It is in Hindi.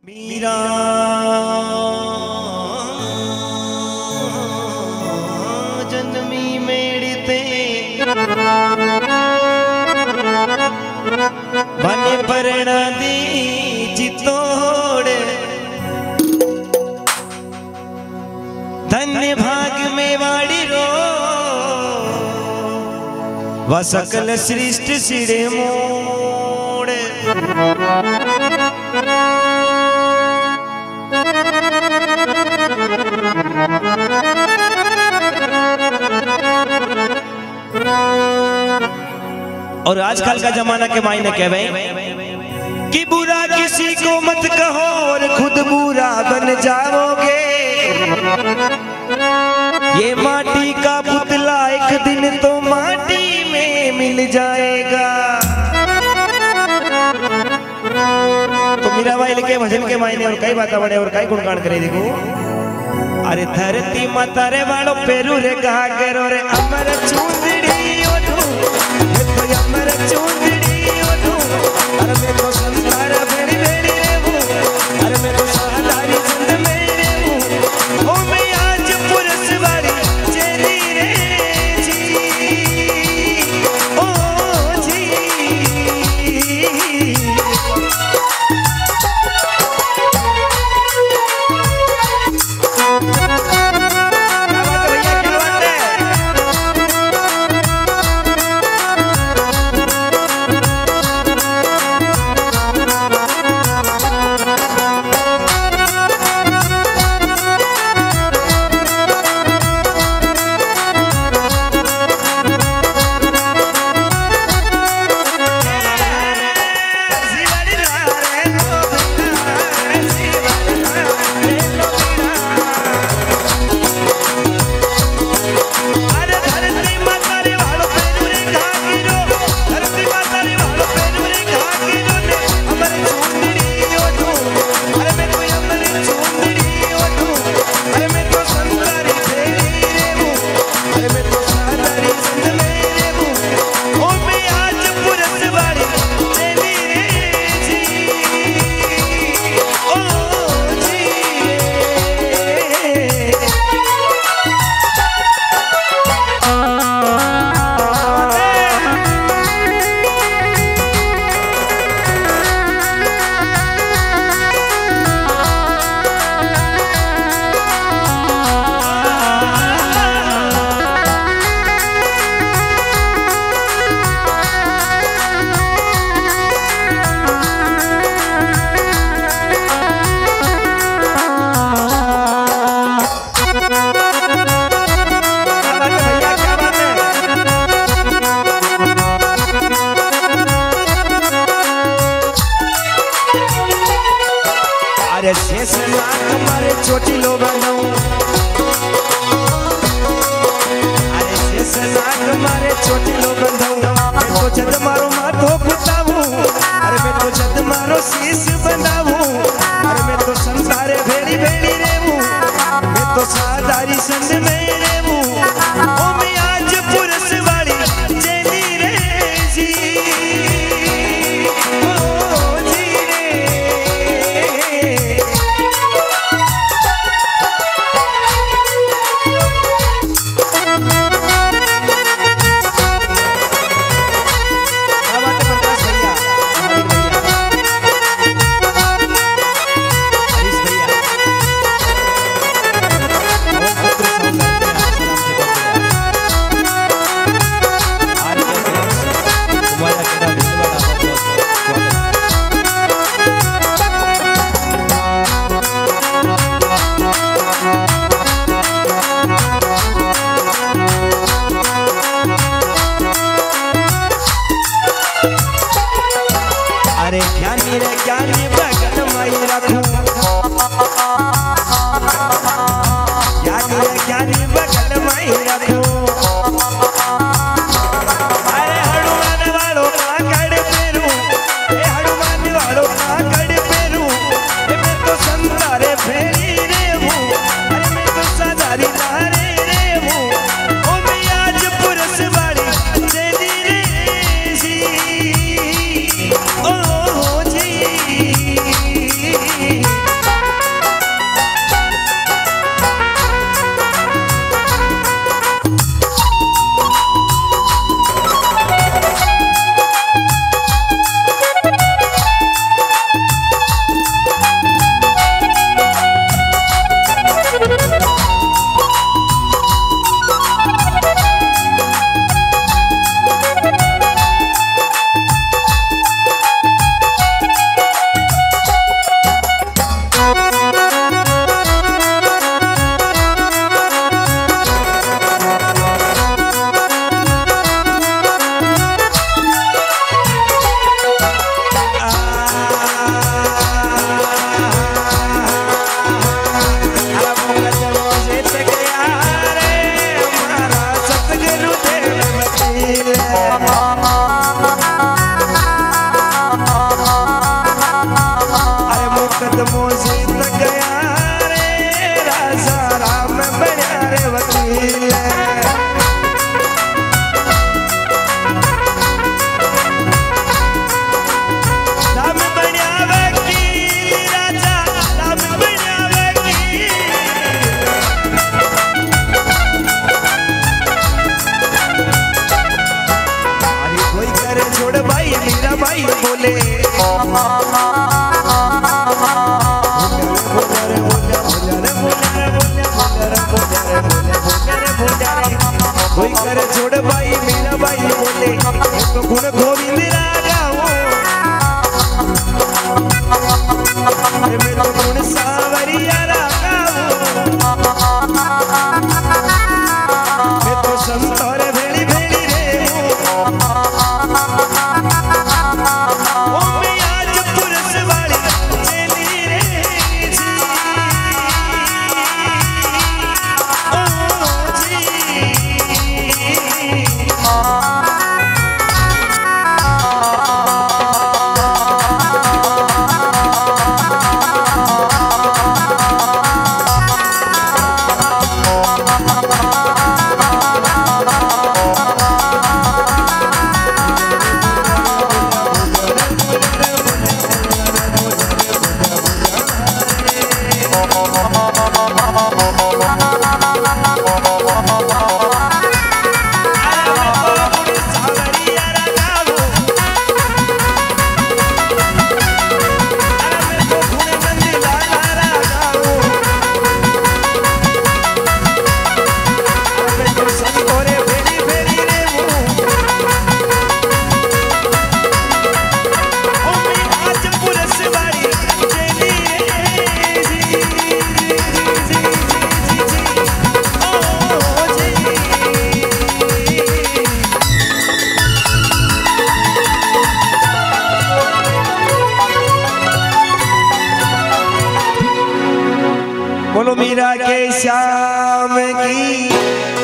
मीरा जन्मी मेड़ते बन परना दी चितोड़ धन्य भाग में वाड़ी रो व सकल सृष्टि सिरे मोड़ और आजकल का जमाना के मायने कह भाई कि बुरा किसी को मत कहो और खुद बुरा बन जाओगे। ये माटी का पुतला एक दिन तो माटी में मिल जाएगा। तो मीरा भाई लिखे भजन के मायने और कई बात बड़े और कई गुणगान करे। देखो अरे धरती माता रे वालों पेरू रे कहा करो रे अमर चूंदड़ी ओढ़ू तो अमर चूंदड़ी ओढ़ू अरे मैं तो संसार बेड़ी बेड़ी रे हूँ अरे मैं तो सहदारी संग में रे हूँ ओ मैं आज पुरुष वाली चली रे जी ओ जी अरे शेष नाग मारे चोटी लो बनाऊं अरे शेष नाग मारे चोटी लो बनाऊं मैं तो जद मारो माथो फुटाऊं अरे मैं तो जद मारो शीश बनाऊं अरे मैं तो संसारे भेड़ी भेड़ी रेहूं मैं तो सादारी संग में रेहूं ओ मैं आज पुरुष वाली चली रे जी अरे ज्ञानी रे ज्ञानी बगल में रखूं ज्ञानी रे ज्ञानी बगल में रखूं अरे हनुमान वालों काकड़ पेरू ए हनुमान वालों काकड़ पेरू मैं तो संसारे फेरी रे हूँ अरे मैं तो सदारी धारे रे हूँ ओ मैं आज पुरुष वाली चली रे जी ओ जी जीत गया रे राजा राम बना रे वकील राम बना वकील राजा राम बना वकील अरे कोई करे छोड़ भाई मेरा भाई बोले कोई करे छोड़ भाई मेरा भाई बोले तो गुण गोविंद राजा हो मैं तो गुण सावरिया राजा हो मैं तो संतोर भेड़ी भेड़ी रे ओ मैं आज पुरस वाली चली रे जी ओ जी बोलो मीरा के श्याम की